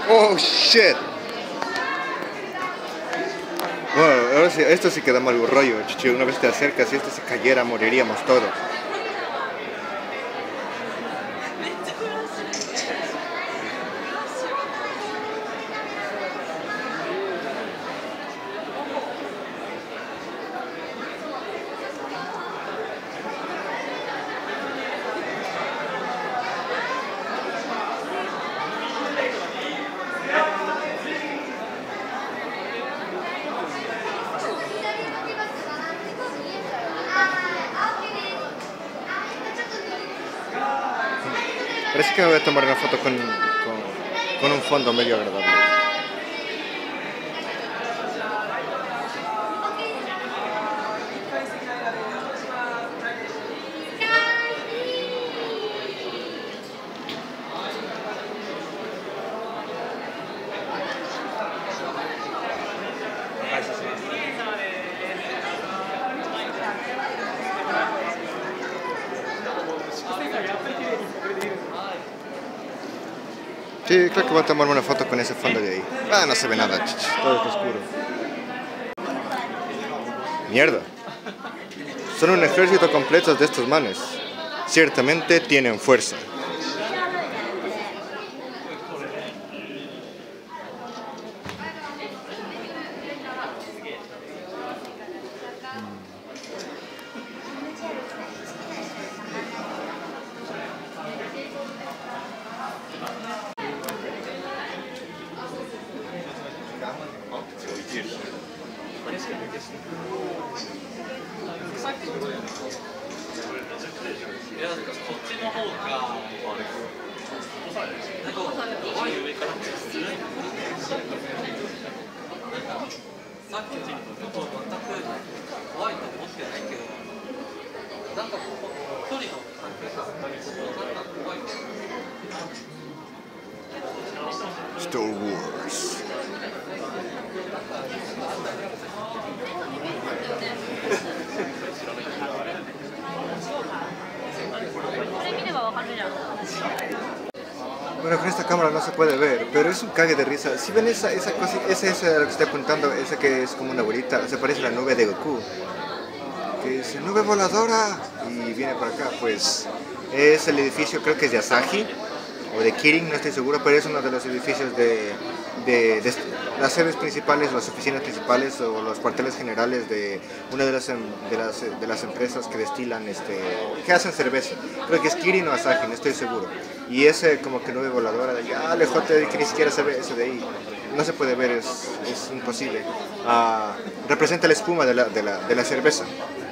Oh shit. Bueno, ahora sí, esto sí queda mal rollo, chichi. Una vez te acercas y esto se cayera, moriríamos todos. Parece que me voy a tomar una foto con, con, con un fondo medio agradable. Sí, creo que voy a tomarme una foto con ese fondo de ahí. Ah, no se ve nada, chichi. Todo está oscuro. Mierda. Son un ejército completo de estos manes. Ciertamente tienen fuerza. Star Wars. Bueno, con esta cámara no se puede ver, pero es un cague de risa. Si ven esa, esa cosa, esa es lo que estoy apuntando, esa que es como una bolita, se parece a la nube de Goku. Que dice, nube voladora, y viene para acá, pues es el edificio, creo que es de Asahi, o de Kirin, no estoy seguro, pero es uno de los edificios de, de, de las sedes principales, las oficinas principales o los cuarteles generales de una de las, de las, de las empresas que destilan, este, que hacen cerveza. Creo que es Kirin o Asahi, no estoy seguro. Y ese como que nube voladora de allá, lejote, que ni siquiera se ve eso de ahí. No se puede ver, es, es imposible. Uh, representa la espuma de la, de la, de la cerveza.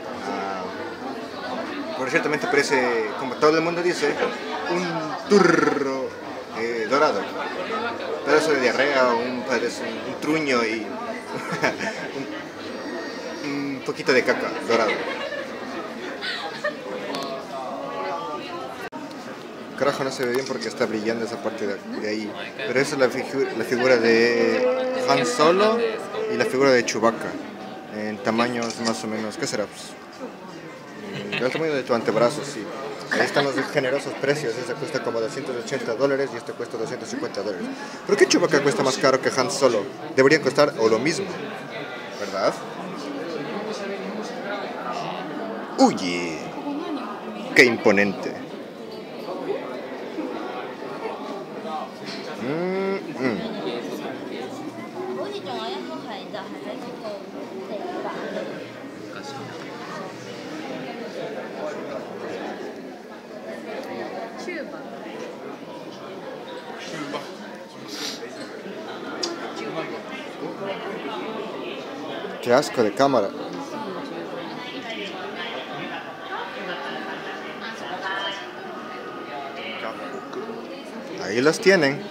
Uh, por ciertamente parece, como todo el mundo dice, un turro eh, dorado. Un pedazo de diarrea, un, pedazo, un, un truño y un, un poquito de caca dorado. Carajo, no se ve bien porque está brillando esa parte de, de ahí. Pero esa es la, figu la figura de Han Solo y la figura de Chewbacca. En tamaños más o menos, ¿qué será? Pues, el tamaño de tu antebrazo, sí. Ahí están los generosos precios. Este cuesta como doscientos ochenta dólares y este cuesta doscientos cincuenta dólares. ¿Por qué Chewbacca cuesta más caro que Han Solo? Deberían costar o lo mismo, ¿verdad? ¡Uy! ¡Qué imponente! Mm, mm. Qué asco de cámara. Ahí los tienen.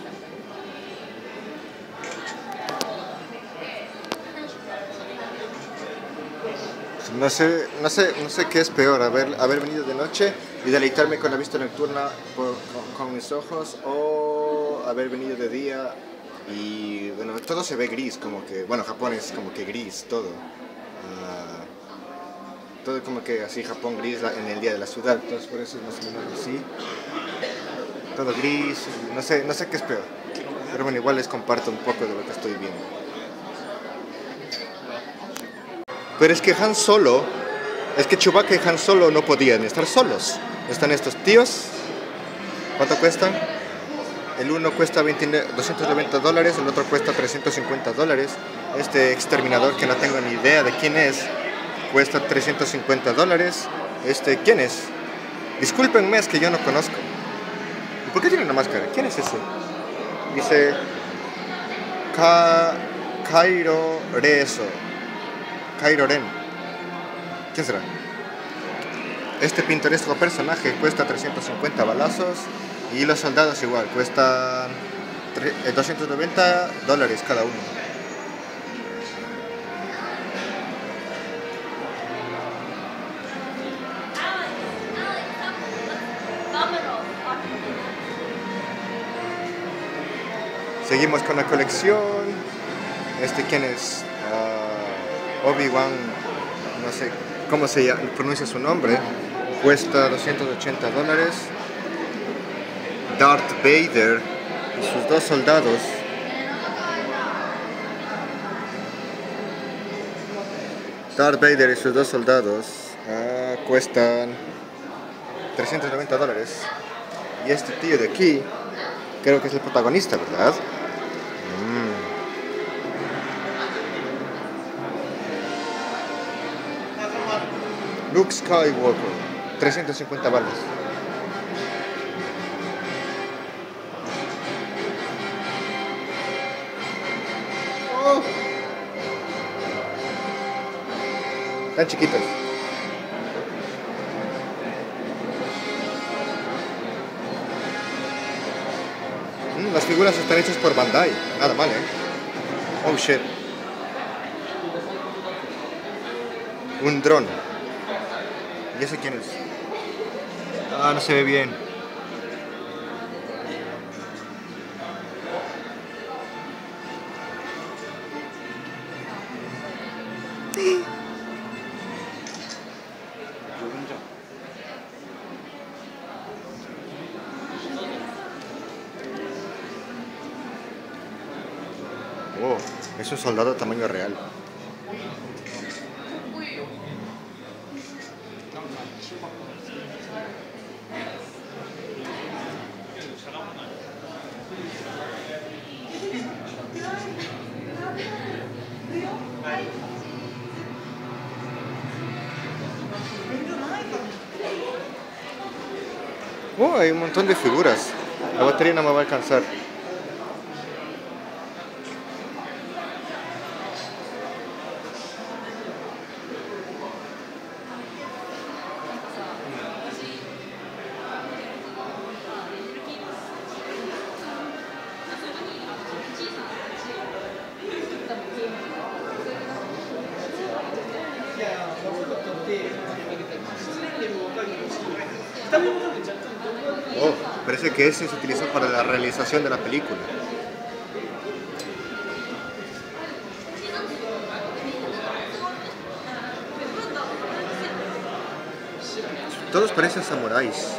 No sé, no sé, no sé qué es peor, haber, haber venido de noche y deleitarme con la vista nocturna por, con, con mis ojos, o haber venido de día y bueno, todo se ve gris, como que, bueno, Japón es como que gris, todo. Uh, todo como que así, Japón gris la, en el día de la ciudad, entonces por eso es más o menos así. Todo gris, no sé, no sé qué es peor. Pero bueno, igual les comparto un poco de lo que estoy viendo. Pero es que Han Solo, es que Chewbacca y Han Solo no podían estar solos. Están estos tíos. ¿Cuánto cuestan? El uno cuesta doscientos noventa dólares, el otro cuesta trescientos cincuenta dólares. Este exterminador que no tengo ni idea de quién es, cuesta trescientos cincuenta dólares. Este, ¿quién es? Discúlpenme, es que yo no conozco. ¿Y por qué tiene una máscara? ¿Quién es ese? Dice Ka Kylo Reso. Kylo Ren. ¿Quién será? Este pintoresco personaje cuesta trescientos cincuenta balazos. Y los soldados igual, cuestan doscientos noventa dólares cada uno. Seguimos con la colección. Este, ¿quién es? Uh, Obi-Wan, no sé cómo se llama, pronuncia su nombre. Cuesta doscientos ochenta dólares. Darth Vader y sus dos soldados. Darth Vader y sus dos soldados uh, cuestan trescientos noventa dólares. Y este tío de aquí, creo que es el protagonista, ¿verdad? Mm. Luke Skywalker, trescientos cincuenta balas. Oh. Tan chiquitos. Mm, las figuras están hechas por Bandai. Nada mal, ¿eh? Oh shit. Un dron. ¿Y ese quién es? Ah, no se ve bien. Oh, es un soldado de tamaño real. Oh, hay un montón de figuras. La batería no me va a alcanzar. Oh, parece que ese se utilizó para la realización de la película. Todos parecen samuráis.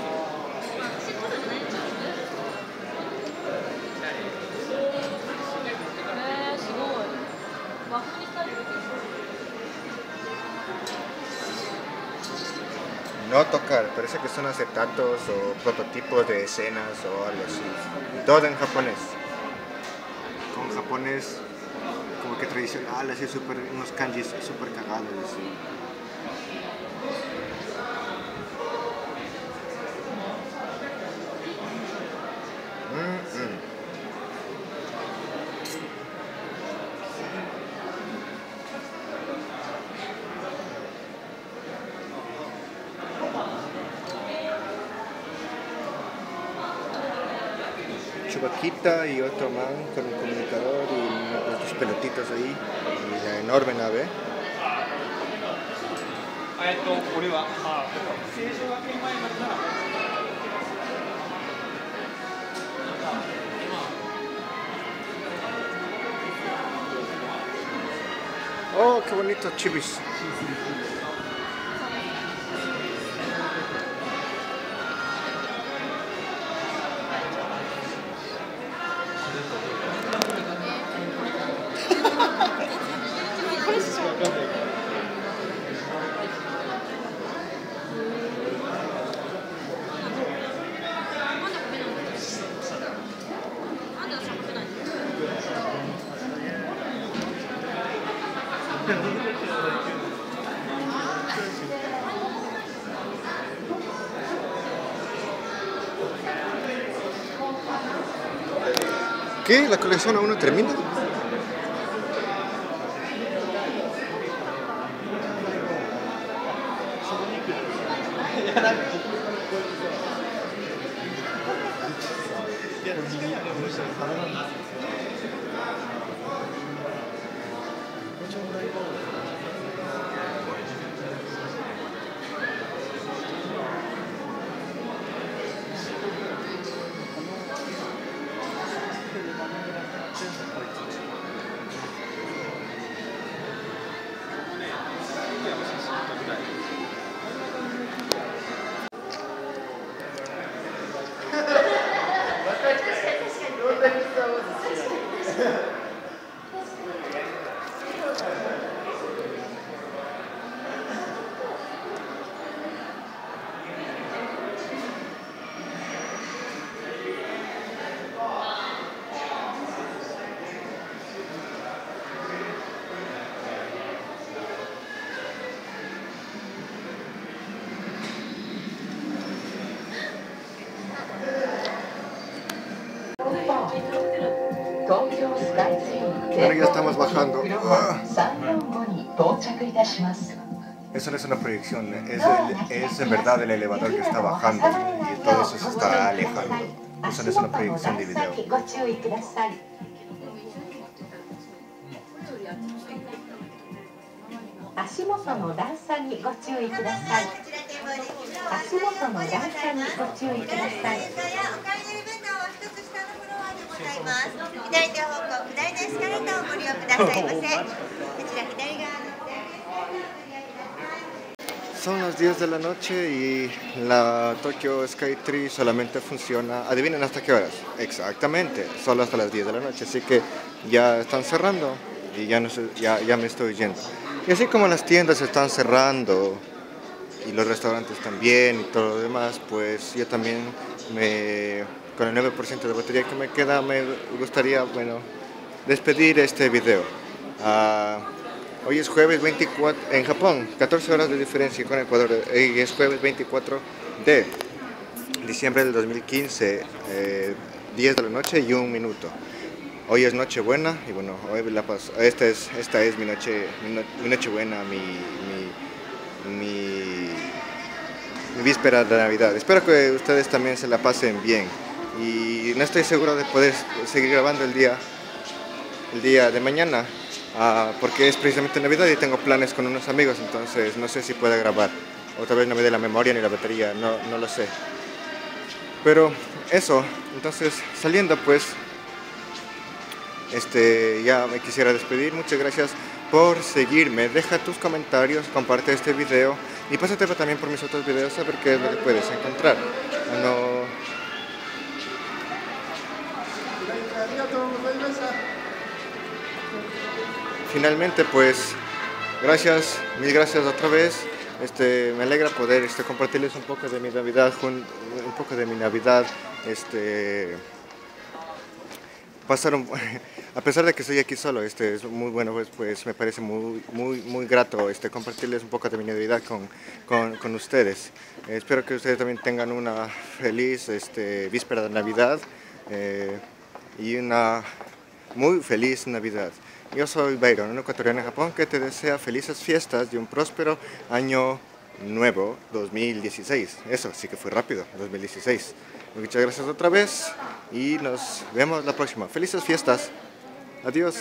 No tocar, parece que son acetatos o prototipos de escenas o algo así. Todo en japonés. Con japonés como que tradicional, así super, unos kanjis super cagados. Así. Mm-mm. Chewbacquita y otro man con un comunicador y otros pelotitos ahí y la enorme nave. Oh, qué bonito, chivis. ¿Qué? ¿La colección aún no termina? Bueno, ya estamos bajando. Ah. Eso no es una proyección, es, el, es en verdad el elevador que está bajando y todo eso se está alejando. Eso no es una proyección de video. 足元の段差にご注意ください。足元の段差にご注意ください。お買い取り弁当は一つ下のフロアでございます。左手方向、左のエスカレーターをご利用くださいませ。こちら左側の。 Son las diez de la noche y la Tokyo Skytree solamente funciona, adivinen hasta qué horas, exactamente, solo hasta las diez de la noche, así que ya están cerrando y ya, no sé, ya, ya me estoy yendo. Y así como las tiendas están cerrando y los restaurantes también y todo lo demás, pues yo también me, con el nueve por ciento de batería que me queda, me gustaría, bueno, despedir este video. Uh, Hoy es jueves veinticuatro, en Japón, catorce horas de diferencia con Ecuador, y es jueves veinticuatro de diciembre del dos mil quince, eh, diez de la noche y un minuto. Hoy es Nochebuena, y bueno, hoy la paso, esta es, esta es mi noche, mi, no, mi Nochebuena, mi, mi, mi, mi víspera de Navidad. Espero que ustedes también se la pasen bien, y no estoy seguro de poder seguir grabando el día, el día de mañana. Uh, porque es precisamente Navidad y tengo planes con unos amigos, entonces no sé si pueda grabar. Otra vez no me dé la memoria ni la batería, no, no lo sé. Pero eso, entonces saliendo pues, este, ya me quisiera despedir. Muchas gracias por seguirme. Deja tus comentarios, comparte este video y pásate también por mis otros videos a ver qué es lo que puedes encontrar. No... Finalmente, pues, gracias, mil gracias otra vez. Este, me alegra poder este, compartirles un poco de mi Navidad, un, un poco de mi Navidad. Este, pasar un, a pesar de que estoy aquí solo, este, es muy bueno, pues, pues me parece muy, muy, muy grato este, compartirles un poco de mi Navidad con, con, con ustedes. Eh, espero que ustedes también tengan una feliz este, víspera de Navidad eh, y una muy feliz Navidad. Yo soy Byron, un ecuatoriano en Japón que te desea felices fiestas y un próspero año nuevo dos mil dieciséis. Eso sí que fue rápido, dos mil dieciséis. Muchas gracias otra vez y nos vemos la próxima. Felices fiestas. Adiós.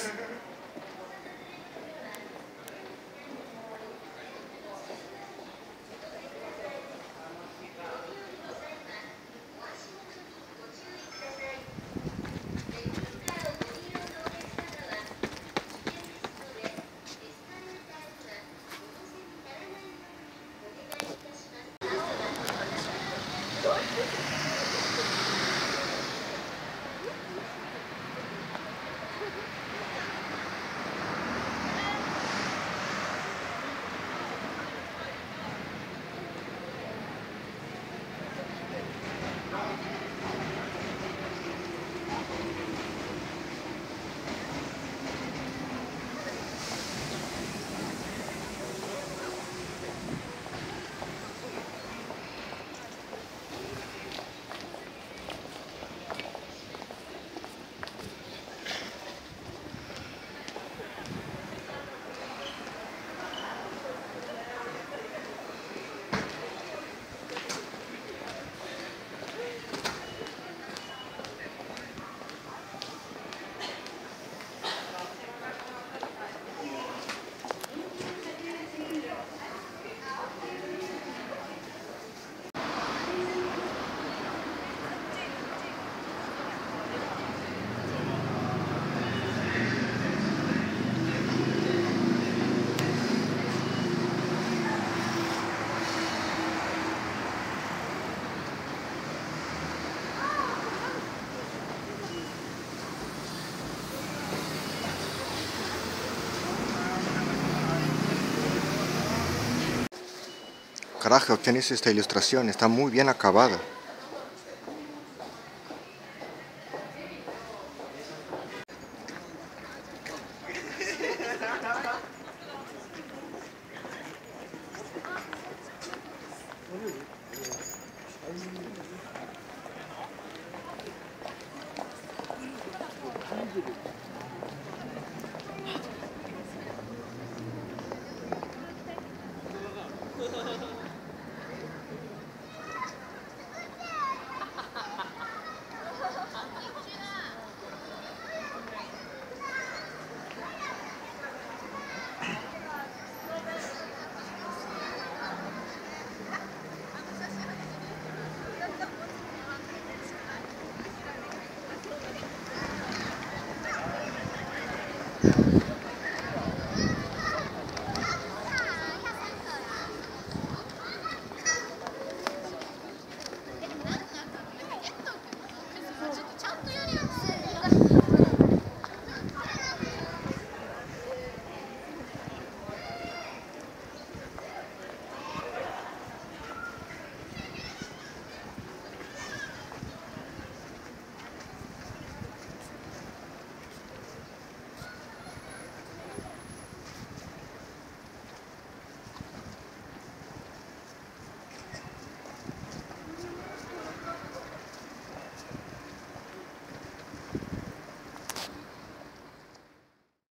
Carajo, ¿quién hizo esta ilustración? Está muy bien acabada.